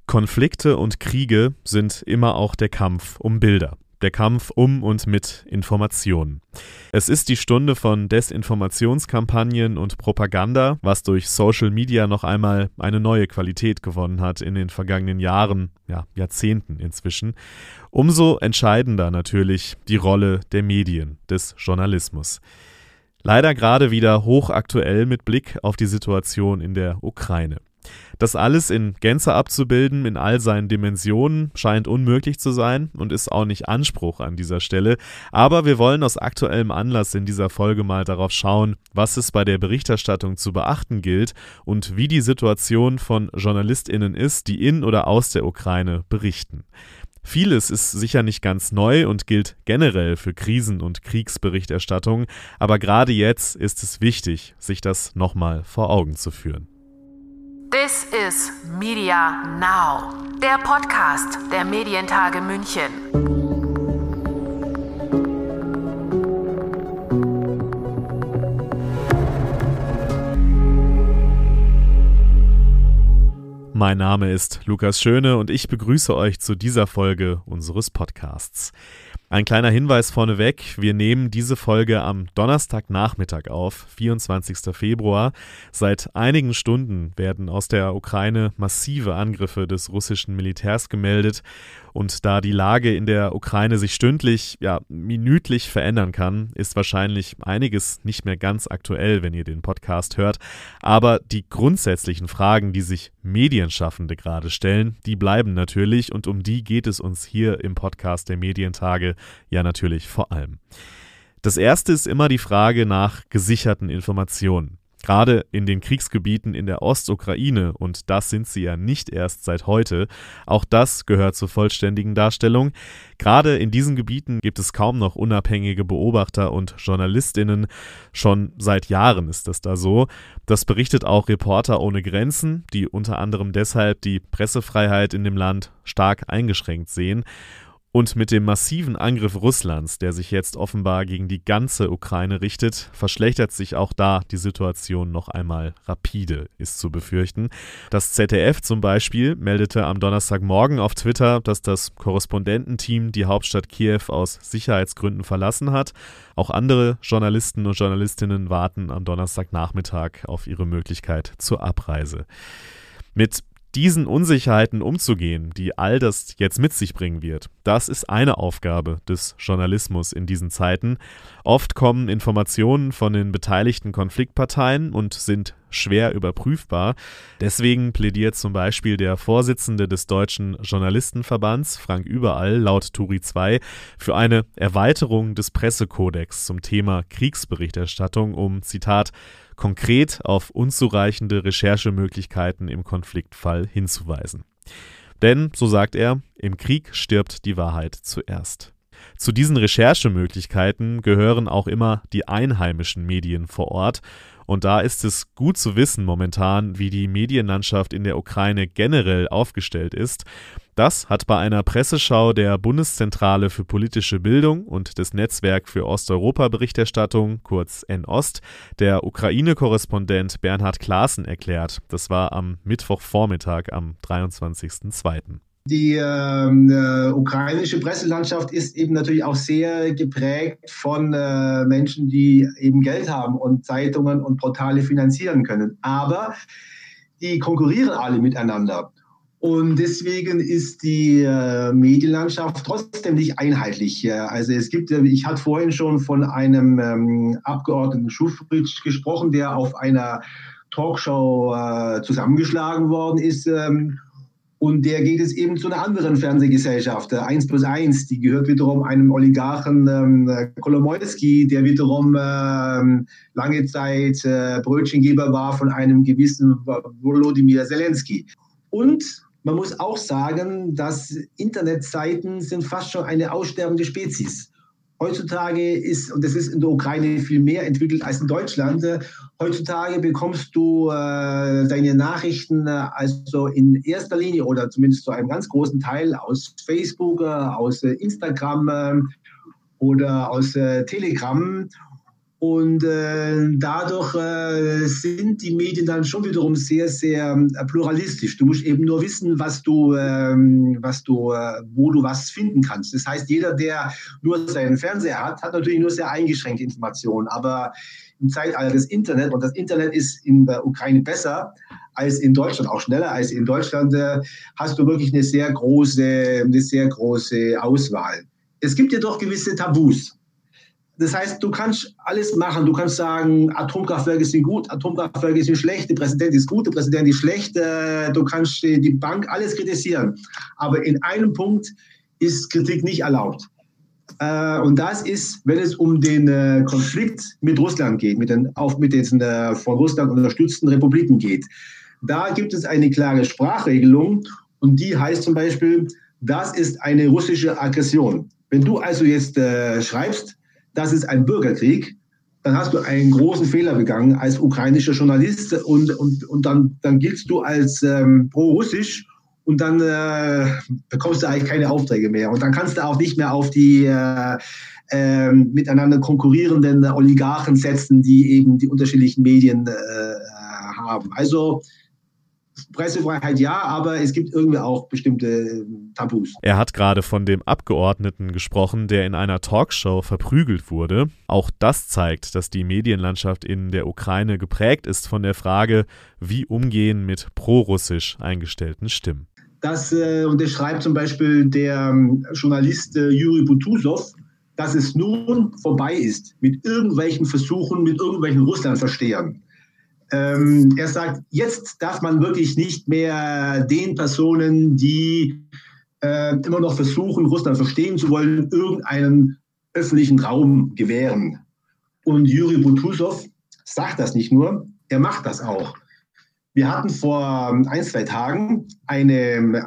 Konflikte und Kriege sind immer auch der Kampf um Bilder. Der Kampf um und mit Informationen. Es ist die Stunde von Desinformationskampagnen und Propaganda, was durch Social Media noch einmal eine neue Qualität gewonnen hat in den vergangenen Jahren, Jahrzehnten inzwischen. Umso entscheidender natürlich die Rolle der Medien, des Journalismus. Leider gerade wieder hochaktuell mit Blick auf die Situation in der Ukraine. Das alles in Gänze abzubilden, in all seinen Dimensionen, scheint unmöglich zu sein und ist auch nicht Anspruch an dieser Stelle. Aber wir wollen aus aktuellem Anlass in dieser Folge mal darauf schauen, was es bei der Berichterstattung zu beachten gilt und wie die Situation von JournalistInnen ist, die in oder aus der Ukraine berichten. Vieles ist sicher nicht ganz neu und gilt generell für Krisen- und Kriegsberichterstattung, aber gerade jetzt ist es wichtig, sich das nochmal vor Augen zu führen. This is Media Now, der Podcast der Medientage München. Mein Name ist Lukas Schöne und ich begrüße euch zu dieser Folge unseres Podcasts. Ein kleiner Hinweis vorneweg, wir nehmen diese Folge am Donnerstagnachmittag auf, 24. Februar. Seit einigen Stunden werden aus der Ukraine massive Angriffe des russischen Militärs gemeldet. Und da die Lage in der Ukraine sich stündlich, minütlich verändern kann, ist wahrscheinlich einiges nicht mehr ganz aktuell, wenn ihr den Podcast hört. Aber die grundsätzlichen Fragen, die sich Medienschaffende gerade stellen, die bleiben natürlich und um die geht es uns hier im Podcast der Medientage ja natürlich vor allem. Das erste ist immer die Frage nach gesicherten Informationen. Gerade in den Kriegsgebieten in der Ostukraine, und das sind sie ja nicht erst seit heute, auch das gehört zur vollständigen Darstellung. Gerade in diesen Gebieten gibt es kaum noch unabhängige Beobachter und JournalistInnen. Schon seit Jahren ist das da so. Das berichtet auch Reporter ohne Grenzen, die unter anderem deshalb die Pressefreiheit in dem Land stark eingeschränkt sehen. Und mit dem massiven Angriff Russlands, der sich jetzt offenbar gegen die ganze Ukraine richtet, verschlechtert sich auch da die Situation noch einmal rapide, ist zu befürchten. Das ZDF zum Beispiel meldete am Donnerstagmorgen auf Twitter, dass das Korrespondententeam die Hauptstadt Kiew aus Sicherheitsgründen verlassen hat. Auch andere Journalisten und Journalistinnen warten am Donnerstagnachmittag auf ihre Möglichkeit zur Abreise. Mit diesen Unsicherheiten umzugehen, die all das jetzt mit sich bringen wird, das ist eine Aufgabe des Journalismus in diesen Zeiten. Oft kommen Informationen von den beteiligten Konfliktparteien und sind schwer überprüfbar. Deswegen plädiert zum Beispiel der Vorsitzende des Deutschen Journalistenverbands, Frank Überall, laut Turi 2, für eine Erweiterung des Pressekodex zum Thema Kriegsberichterstattung, um, Zitat, konkret auf unzureichende Recherchemöglichkeiten im Konfliktfall hinzuweisen. Denn, so sagt er, im Krieg stirbt die Wahrheit zuerst. Zu diesen Recherchemöglichkeiten gehören auch immer die einheimischen Medien vor Ort. Und da ist es gut zu wissen momentan, wie die Medienlandschaft in der Ukraine generell aufgestellt ist. Das hat bei einer Presseschau der Bundeszentrale für politische Bildung und des Netzwerk für Osteuropa-Berichterstattung, kurz NOST, der Ukraine-Korrespondent Bernhard Klaassen erklärt. Das war am Mittwochvormittag am 23.02. Die ukrainische Presselandschaft ist eben natürlich auch sehr geprägt von Menschen, die eben Geld haben und Zeitungen und Portale finanzieren können. Aber die konkurrieren alle miteinander. Und deswegen ist die Medienlandschaft trotzdem nicht einheitlich. Also ich hatte vorhin schon von einem Abgeordneten Schufritsch gesprochen, der auf einer Talkshow zusammengeschlagen worden ist. Und der geht jetzt eben zu einer anderen Fernsehgesellschaft, 1+1, die gehört wiederum einem Oligarchen Kolomoisky, der wiederum lange Zeit Brötchengeber war von einem gewissen Volodymyr Zelensky. Und man muss auch sagen, dass Internetseiten sind fast schon eine aussterbende Spezies. Heutzutage und das ist in der Ukraine viel mehr entwickelt als in Deutschland, heutzutage bekommst du deine Nachrichten also in erster Linie oder zumindest zu einem ganz großen Teil aus Facebook, aus Instagram oder aus Telegram. Und dadurch sind die Medien dann schon wiederum sehr, sehr pluralistisch. Du musst eben nur wissen, wo du was finden kannst. Das heißt, jeder, der nur seinen Fernseher hat, hat natürlich nur sehr eingeschränkte Informationen. Aber im Zeitalter des Internet, und das Internet ist in der Ukraine besser als in Deutschland, auch schneller als in Deutschland, hast du wirklich eine sehr große Auswahl. Es gibt jedoch gewisse Tabus. Das heißt, du kannst alles machen. Du kannst sagen, Atomkraftwerke sind gut, Atomkraftwerke sind schlecht, der Präsident ist gut, der Präsident ist schlecht. Du kannst die Bank alles kritisieren. Aber in einem Punkt ist Kritik nicht erlaubt. Und das ist, wenn es um den Konflikt mit Russland geht, mit den von Russland unterstützten Republiken geht. Da gibt es eine klare Sprachregelung und die heißt zum Beispiel, das ist eine russische Aggression. Wenn du also jetzt schreibst, das ist ein Bürgerkrieg, dann hast du einen großen Fehler begangen als ukrainischer Journalist und dann giltst du als pro-russisch und dann bekommst du eigentlich keine Aufträge mehr. Und dann kannst du auch nicht mehr auf die miteinander konkurrierenden Oligarchen setzen, die eben die unterschiedlichen Medien haben. Also Pressefreiheit ja, aber es gibt irgendwie auch bestimmte Tabus. Er hat gerade von dem Abgeordneten gesprochen, der in einer Talkshow verprügelt wurde. Auch das zeigt, dass die Medienlandschaft in der Ukraine geprägt ist von der Frage, wie umgehen mit prorussisch eingestellten Stimmen. Das unterschreibt zum Beispiel der Journalist Juri Butusow, dass es nun vorbei ist mit irgendwelchen Versuchen, mit irgendwelchen Russlandverstehern. Er sagt, jetzt darf man wirklich nicht mehr den Personen, die immer noch versuchen, Russland verstehen zu wollen, irgendeinen öffentlichen Raum gewähren. Und Juri Butusow sagt das nicht nur, er macht das auch. Wir hatten vor 1-2 Tagen eine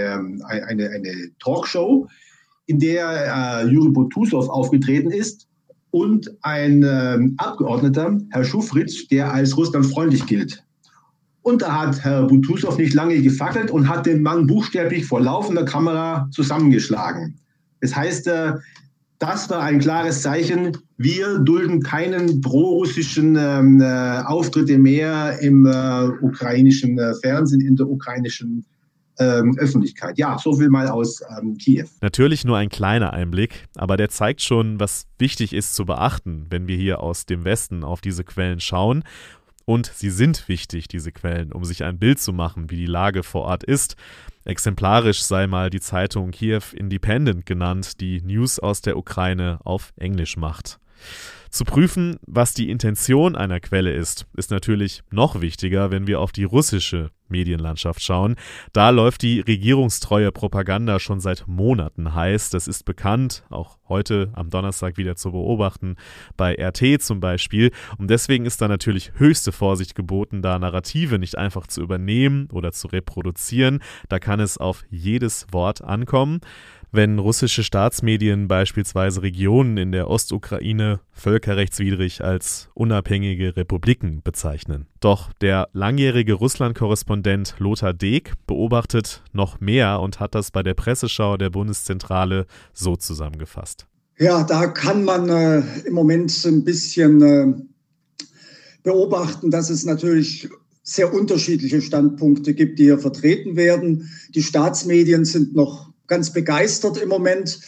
Talkshow, in der Juri Butusow aufgetreten ist und ein Abgeordneter, Herr Schufritsch, der als russlandfreundlich gilt. Und da hat Herr Butusow nicht lange gefackelt und hat den Mann buchstäblich vor laufender Kamera zusammengeschlagen. Das heißt, das war ein klares Zeichen, wir dulden keinen prorussischen Auftritte mehr im ukrainischen Fernsehen, in der ukrainischen Öffentlichkeit. Ja, so viel mal aus Kiew. Natürlich nur ein kleiner Einblick, aber der zeigt schon, was wichtig ist zu beachten, wenn wir hier aus dem Westen auf diese Quellen schauen. Und sie sind wichtig, diese Quellen, um sich ein Bild zu machen, wie die Lage vor Ort ist. Exemplarisch sei mal die Zeitung Kiev Independent genannt, die News aus der Ukraine auf Englisch macht. Zu prüfen, was die Intention einer Quelle ist natürlich noch wichtiger, wenn wir auf die russische Medienlandschaft schauen. Da läuft die regierungstreue Propaganda schon seit Monaten heiß. Das ist bekannt, auch heute am Donnerstag wieder zu beobachten, bei RT zum Beispiel. Und deswegen ist da natürlich höchste Vorsicht geboten, da Narrative nicht einfach zu übernehmen oder zu reproduzieren. Da kann es auf jedes Wort ankommen. Wenn russische Staatsmedien beispielsweise Regionen in der Ostukraine völkerrechtswidrig als unabhängige Republiken bezeichnen. Doch der langjährige Russland-Korrespondent Lothar Deek beobachtet noch mehr und hat das bei der Presseschau der Bundeszentrale so zusammengefasst. Ja, da kann man im Moment ein bisschen beobachten, dass es natürlich sehr unterschiedliche Standpunkte gibt, die hier vertreten werden. Die Staatsmedien sind noch ganz begeistert im Moment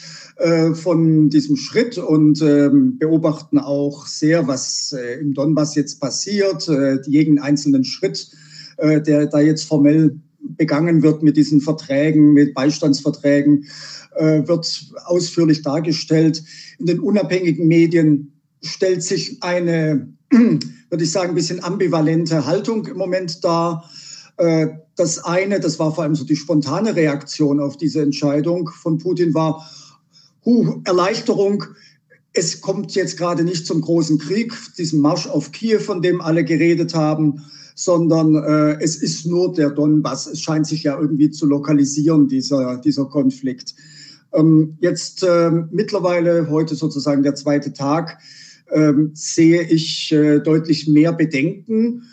von diesem Schritt und beobachten auch sehr, was im Donbass jetzt passiert, jeden einzelnen Schritt, der da jetzt formell begangen wird mit diesen Verträgen, mit Beistandsverträgen, wird ausführlich dargestellt. In den unabhängigen Medien stellt sich eine, würde ich sagen, ein bisschen ambivalente Haltung im Moment dar. Das war vor allem so die spontane Reaktion auf diese Entscheidung von Putin, war Erleichterung. Es kommt jetzt gerade nicht zum großen Krieg, diesem Marsch auf Kiew, von dem alle geredet haben, sondern es ist nur der Donbass. Es scheint sich ja irgendwie zu lokalisieren, dieser Konflikt. Jetzt mittlerweile, heute sozusagen der zweite Tag, sehe ich deutlich mehr Bedenken,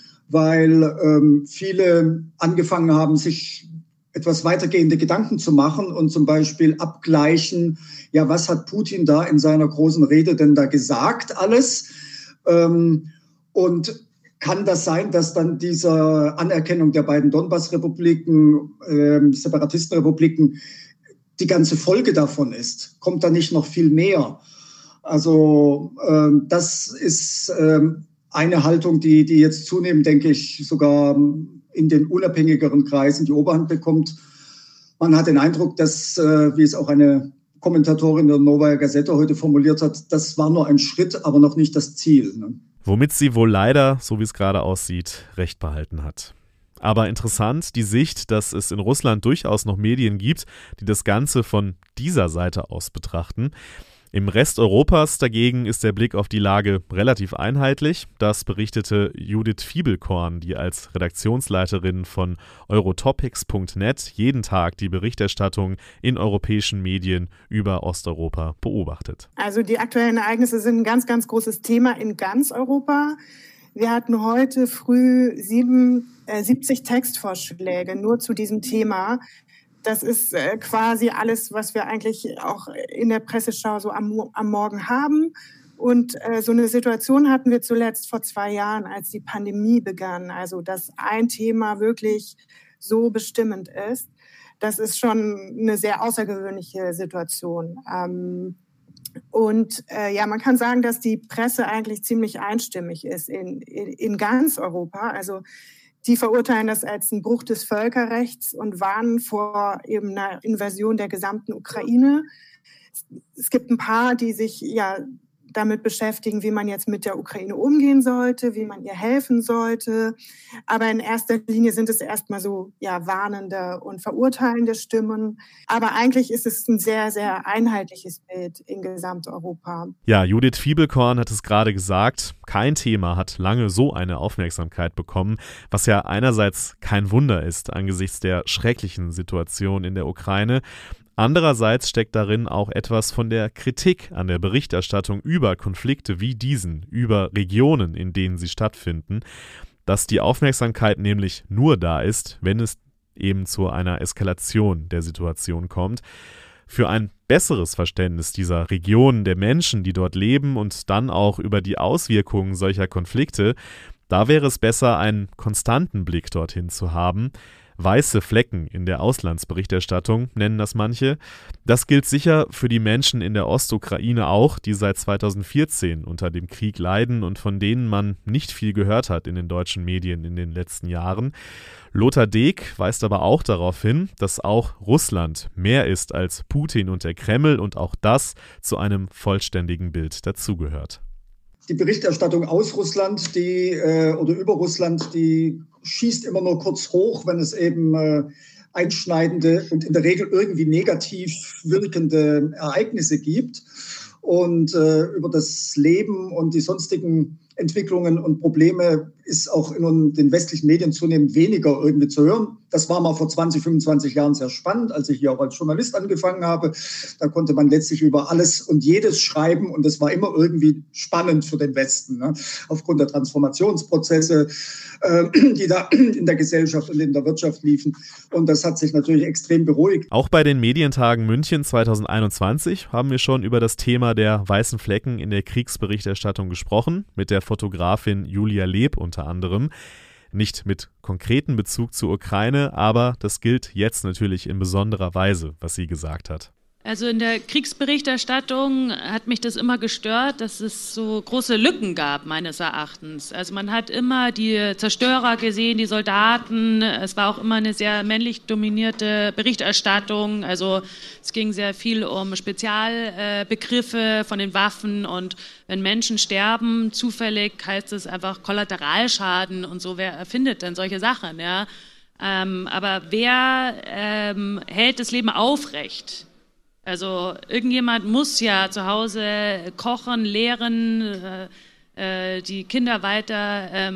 weil viele angefangen haben, sich etwas weitergehende Gedanken zu machen und zum Beispiel abgleichen, ja, was hat Putin da in seiner großen Rede denn da gesagt alles? Und kann das sein, dass dann diese Anerkennung der beiden Donbass-Republiken, Separatistenrepubliken, die ganze Folge davon ist? Kommt da nicht noch viel mehr? Also das ist eine Haltung, die jetzt zunehmend, denke ich, sogar in den unabhängigeren Kreisen die Oberhand bekommt. Man hat den Eindruck, dass, wie es auch eine Kommentatorin der Novaya Gazeta heute formuliert hat, das war nur ein Schritt, aber noch nicht das Ziel. Ne? Womit sie wohl leider, so wie es gerade aussieht, recht behalten hat. Aber interessant die Sicht, dass es in Russland durchaus noch Medien gibt, die das Ganze von dieser Seite aus betrachten. Im Rest Europas dagegen ist der Blick auf die Lage relativ einheitlich. Das berichtete Judith Fiebelkorn, die als Redaktionsleiterin von Eurotopics.net jeden Tag die Berichterstattung in europäischen Medien über Osteuropa beobachtet. Also die aktuellen Ereignisse sind ein ganz, ganz großes Thema in ganz Europa. Wir hatten heute früh 70 Textvorschläge nur zu diesem Thema. Das ist quasi alles, was wir eigentlich auch in der Presseschau so am Morgen haben. Und so eine Situation hatten wir zuletzt vor 2 Jahren, als die Pandemie begann. Also dass ein Thema wirklich so bestimmend ist. Das ist schon eine sehr außergewöhnliche Situation. Und man kann sagen, dass die Presse eigentlich ziemlich einstimmig ist in ganz Europa. Also die verurteilen das als einen Bruch des Völkerrechts und warnen vor eben einer Invasion der gesamten Ukraine. Es gibt ein paar, die sich damit beschäftigen, wie man jetzt mit der Ukraine umgehen sollte, wie man ihr helfen sollte. Aber in erster Linie sind es erstmal so warnende und verurteilende Stimmen. Aber eigentlich ist es ein sehr, sehr einheitliches Bild in Gesamteuropa. Ja, Judith Fiebelkorn hat es gerade gesagt, kein Thema hat lange so eine Aufmerksamkeit bekommen, was ja einerseits kein Wunder ist angesichts der schrecklichen Situation in der Ukraine. Andererseits steckt darin auch etwas von der Kritik an der Berichterstattung über Konflikte wie diesen, über Regionen, in denen sie stattfinden, dass die Aufmerksamkeit nämlich nur da ist, wenn es eben zu einer Eskalation der Situation kommt. Für ein besseres Verständnis dieser Regionen, der Menschen, die dort leben und dann auch über die Auswirkungen solcher Konflikte, da wäre es besser, einen konstanten Blick dorthin zu haben. Weiße Flecken in der Auslandsberichterstattung nennen das manche. Das gilt sicher für die Menschen in der Ostukraine auch, die seit 2014 unter dem Krieg leiden und von denen man nicht viel gehört hat in den deutschen Medien in den letzten Jahren. Lothar Deek weist aber auch darauf hin, dass auch Russland mehr ist als Putin und der Kreml und auch das zu einem vollständigen Bild dazugehört. Die Berichterstattung aus Russland, oder über Russland, die schießt immer nur kurz hoch, wenn es eben einschneidende und in der Regel irgendwie negativ wirkende Ereignisse gibt. Und über das Leben und die sonstigen Entwicklungen und Probleme ist auch in den westlichen Medien zunehmend weniger irgendwie zu hören. Das war mal vor 20, 25 Jahren sehr spannend, als ich hier auch als Journalist angefangen habe. Da konnte man letztlich über alles und jedes schreiben und das war immer irgendwie spannend für den Westen, ne? Aufgrund der Transformationsprozesse, die da in der Gesellschaft und in der Wirtschaft liefen. Und das hat sich natürlich extrem beruhigt. Auch bei den Medientagen München 2021 haben wir schon über das Thema der weißen Flecken in der Kriegsberichterstattung gesprochen, mit der Fotografin Julia Leeb unter anderem. Nicht mit konkreten Bezug zur Ukraine, aber das gilt jetzt natürlich in besonderer Weise, was sie gesagt hat. Also in der Kriegsberichterstattung hat mich das immer gestört, dass es so große Lücken gab, meines Erachtens. Also man hat immer die Zerstörer gesehen, die Soldaten. Es war auch immer eine sehr männlich dominierte Berichterstattung. Also es ging sehr viel um Spezialbegriffe von den Waffen. Und wenn Menschen sterben, zufällig heißt es einfach Kollateralschaden und so. Wer erfindet denn solche Sachen? Ja? Aber wer hält das Leben aufrecht? Also irgendjemand muss ja zu Hause kochen, lehren, die Kinder weiter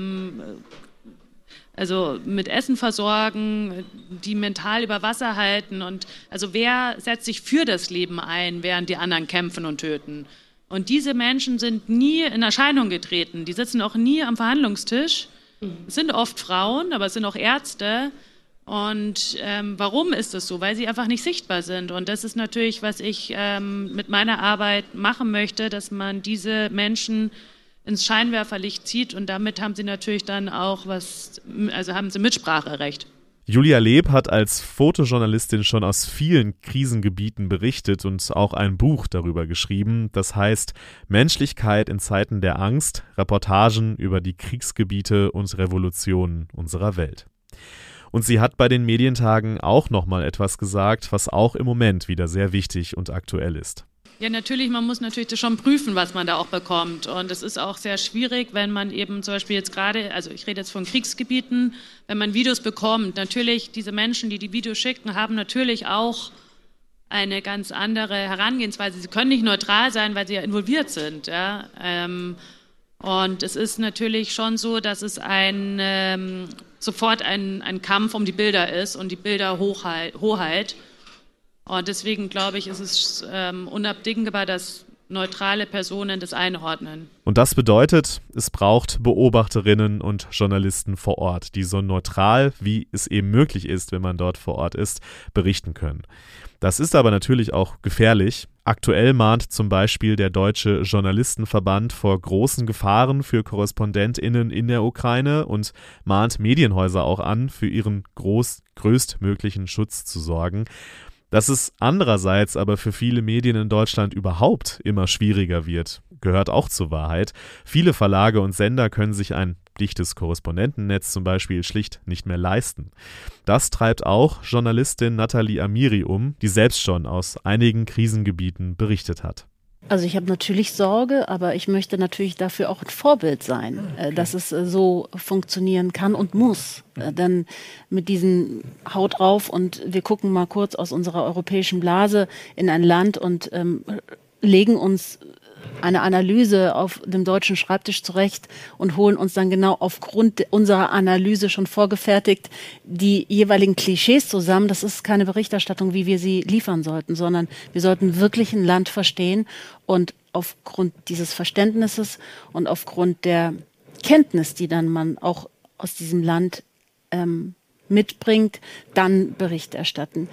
also mit Essen versorgen, die mental über Wasser halten. Und also wer setzt sich für das Leben ein, während die anderen kämpfen und töten? Und diese Menschen sind nie in Erscheinung getreten. Die sitzen auch nie am Verhandlungstisch. Es sind oft Frauen, aber es sind auch Ärzte. Und warum ist das so? Weil sie einfach nicht sichtbar sind. Und das ist natürlich, was ich mit meiner Arbeit machen möchte, dass man diese Menschen ins Scheinwerferlicht zieht und damit haben sie natürlich dann auch haben sie Mitspracherecht. Julia Leeb hat als Fotojournalistin schon aus vielen Krisengebieten berichtet und auch ein Buch darüber geschrieben. Das heißt Menschlichkeit in Zeiten der Angst, Reportagen über die Kriegsgebiete und Revolutionen unserer Welt. Und sie hat bei den Medientagen auch nochmal etwas gesagt, was auch im Moment wieder sehr wichtig und aktuell ist. Ja, natürlich, man muss natürlich das schon prüfen, was man da auch bekommt. Und es ist auch sehr schwierig, wenn man eben zum Beispiel jetzt gerade, also ich rede jetzt von Kriegsgebieten, wenn man Videos bekommt. Natürlich, diese Menschen, die die Videos schicken, haben natürlich auch eine ganz andere Herangehensweise. Sie können nicht neutral sein, weil sie ja involviert sind. Ja? Und es ist natürlich schon so, dass es sofort ein Kampf um die Bilder ist und die Bilderhoheit. Und deswegen glaube ich, ist es unabdingbar, dass neutrale Personen das einordnen. Und das bedeutet, es braucht Beobachterinnen und Journalisten vor Ort, die so neutral, wie es eben möglich ist, wenn man dort vor Ort ist, berichten können. Das ist aber natürlich auch gefährlich. Aktuell mahnt zum Beispiel der Deutsche Journalistenverband vor großen Gefahren für KorrespondentInnen in der Ukraine und mahnt Medienhäuser auch an, für ihren größtmöglichen Schutz zu sorgen. Dass es andererseits aber für viele Medien in Deutschland überhaupt immer schwieriger wird, gehört auch zur Wahrheit. Viele Verlage und Sender können sich ein dichtes Korrespondentennetz zum Beispiel schlicht nicht mehr leisten. Das treibt auch Journalistin Nathalie Amiri um, die selbst schon aus einigen Krisengebieten berichtet hat. Also ich habe natürlich Sorge, aber ich möchte natürlich dafür auch ein Vorbild sein, dass es so funktionieren kann und muss. Dann mit diesen Haut drauf und wir gucken mal kurz aus unserer europäischen Blase in ein Land und legen uns eine Analyse auf dem deutschen Schreibtisch zurecht und holen uns dann genau aufgrund unserer Analyse schon vorgefertigt die jeweiligen Klischees zusammen. Das ist keine Berichterstattung, wie wir sie liefern sollten, sondern wir sollten wirklich ein Land verstehen und aufgrund dieses Verständnisses und aufgrund der Kenntnis, die dann man auch aus diesem Land mitbringt, dann Bericht erstatten.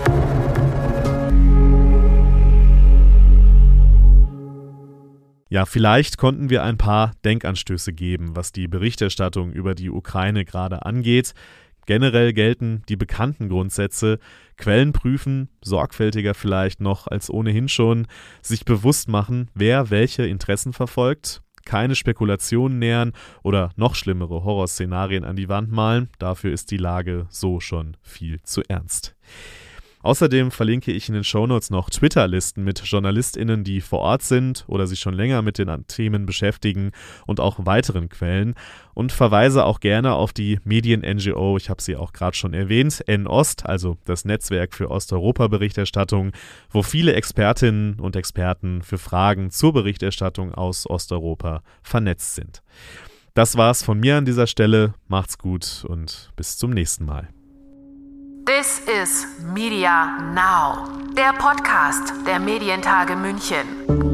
Ja, vielleicht konnten wir ein paar Denkanstöße geben, was die Berichterstattung über die Ukraine gerade angeht. Generell gelten die bekannten Grundsätze: Quellen prüfen, sorgfältiger vielleicht noch als ohnehin schon, sich bewusst machen, wer welche Interessen verfolgt, keine Spekulationen nähern oder noch schlimmere Horrorszenarien an die Wand malen. Dafür ist die Lage so schon viel zu ernst. Außerdem verlinke ich in den Shownotes noch Twitter-Listen mit JournalistInnen, die vor Ort sind oder sich schon länger mit den Themen beschäftigen und auch weiteren Quellen und verweise auch gerne auf die Medien-NGO, ich habe sie auch gerade schon erwähnt, N-Ost, also das Netzwerk für Osteuropa-Berichterstattung, wo viele Expertinnen und Experten für Fragen zur Berichterstattung aus Osteuropa vernetzt sind. Das war's von mir an dieser Stelle, macht's gut und bis zum nächsten Mal. This is Media Now, der Podcast der Medientage München.